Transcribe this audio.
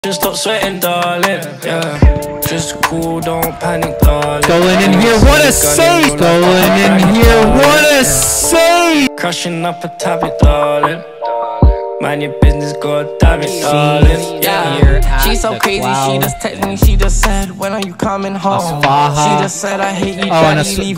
Just stop sweating, darling. Yeah, just cool, don't panic, darling. Going in here, what a save! Going in here, what a save! Crushing up a tablet, darling. Mind your business, god damn it, darling. Yeah, she's so crazy, she just texted me, she just said, when are you coming home? She just said, I hate you, daddy, leave